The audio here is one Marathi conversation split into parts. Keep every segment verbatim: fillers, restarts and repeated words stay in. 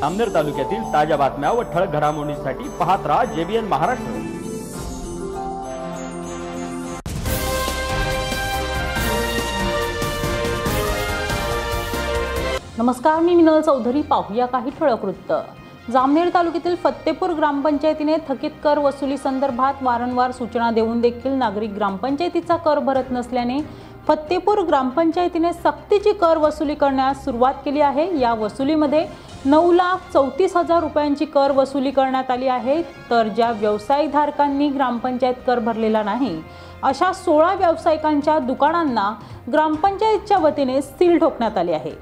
जामनेर तालुक्यातील ताज्या बातम्या व ठळक घडामोडींसाठी पाहत राहा जेबीएन महाराष्ट्र। नमस्कार, मी मिनल चौधरी। पाहूया काही ठळक वृत्त। जामनेर तालुक्यातील फत्तेपूर ग्रामपंचायतीने थकीत कर वसुली संदर्भात वारंवार सूचना देऊन देखील नागरिक ग्रामपंचायतीचा कर भरत नसल्याने फत्तेपूर ग्रामपंचायतीने सक्तीची कर वसुली करण्यास सुरुवात केली आहे। या वसुलीमध्ये नऊ लाख चौतीस हजार रुपयांची कर वसुली करण्यात आली आहे। तर ज्या व्यावसायिक धारकांनी ग्रामपंचायत कर भरलेला नाही अशा सोळा व्यावसायिकांच्या दुकानांना ग्रामपंचायतच्या वतीने सील ठोकण्यात आली आहे।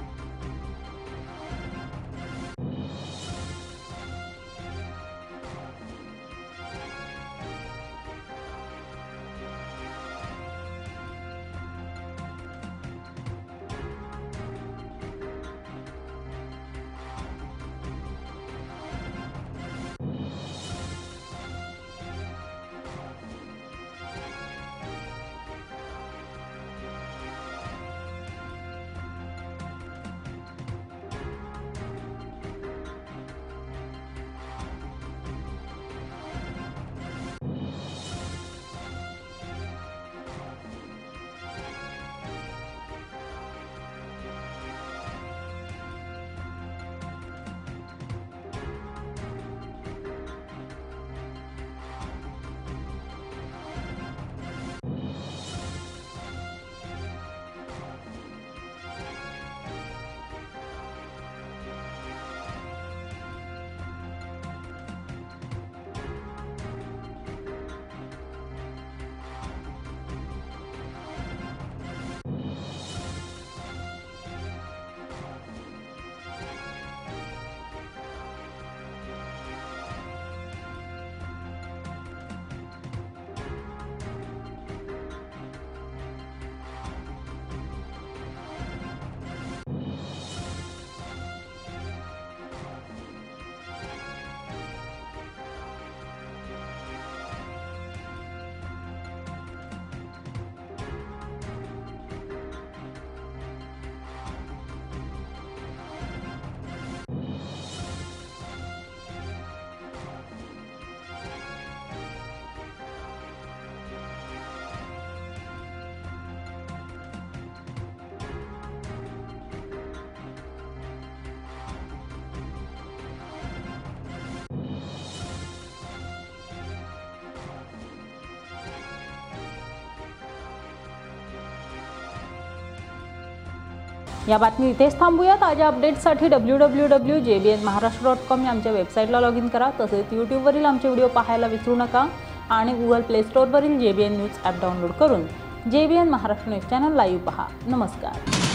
या बातमी इथेच थांबूया। ताज्या अपडेट्ससाठी W W W dot J B N Maharashtra dot com या आमच्या वेबसाईटला लॉग इन करा। तसेच यूट्यूबवरील आमचे व्हिडिओ पाहायला विसरू नका आणि गुगल प्ले स्टोअरवरील J B N news app download करून J B N Maharashtra news channel live पहा। नमस्कार।